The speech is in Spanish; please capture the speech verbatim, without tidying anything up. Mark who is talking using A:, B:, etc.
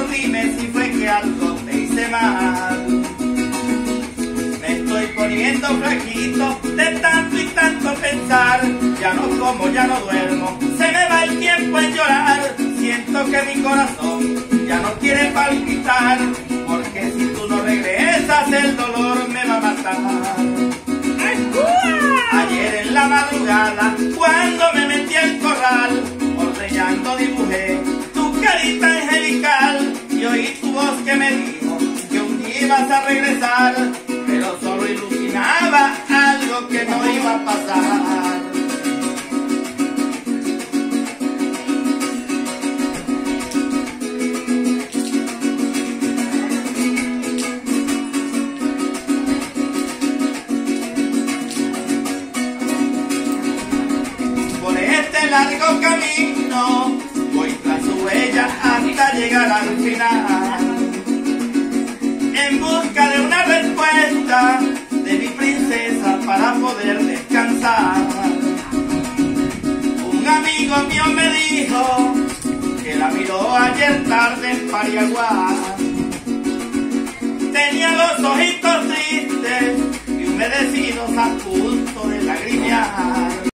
A: dime si fue que algo te hice mal. Me estoy poniendo flaquito de tanto y tanto pensar. Ya no como, ya no duermo, se me va el tiempo en llorar. Siento que mi corazón ya no quiere palpitar, porque si tú no regresas el dolor me va a matar. Ayer en la madrugada, cuando me metí al corral, ordeñando dibujé tu carita angelical y oí tu voz que me dijo que un día ibas a regresar, pero solo iluminaba algo que no iba a pasar. Por este largo camino voy tras su huella hasta llegar al final, en busca de una respuesta de mi princesa para poder descansar. Un amigo mío me dijo que la miró ayer tarde en Pariaguá. Tenía los ojitos tristes y humedecidos a punto de lagrimear.